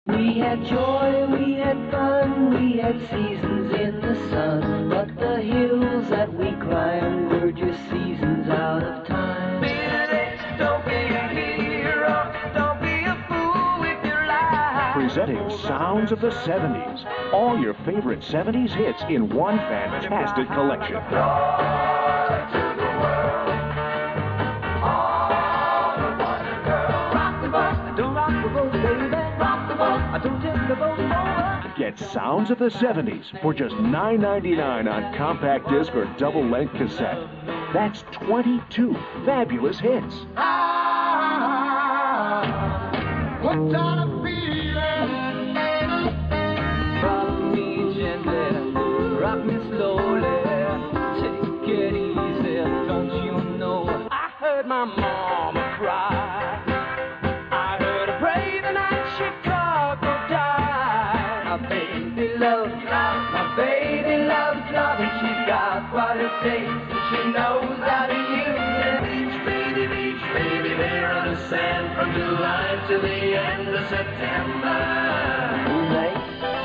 We had joy, we had fun, we had seasons in the sun, but the hills that we climbed were just seasons out of time. Don't be a hero, don't be a fool with your life. Presenting Sounds of the 70s. All your favorite 70s hits in one fantastic collection. Rock the boat, don't rock the boat, baby. Rock the boat, don't tip the boat over. Get Sounds of the 70s for just $9.99 on compact disc or double-length cassette. That's 22 fabulous hits. What kind of feeling? Rock me gently, rock me slowly, take it easy, don't you know? I heard my mama cry, I heard her pray the night Chicago died. My baby loves love, and she's got what it takes, and she knows how to use it. Beach, baby, there on the sand from July to the end of September. Moonlight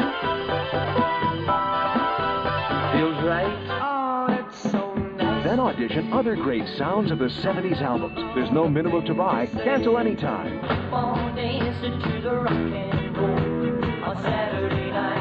feels right. Oh, it's so nice. Then audition other great Sounds of the 70s albums. There's no minimum to buy. Cancel anytime. On dancing to the rock and roll on Saturday night.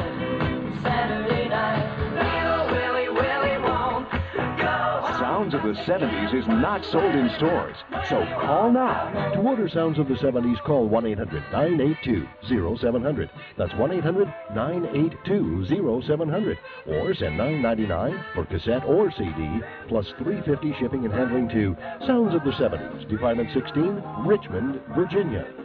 Little Willie won't go. Sounds of the 70s is not sold in stores. So call now. To order Sounds of the 70s, call 1-800-982-0700. That's 1-800-982-0700. Or send $9.99 for cassette or CD, plus $3.50 shipping and handling to Sounds of the 70s, Department 16, Richmond, Virginia.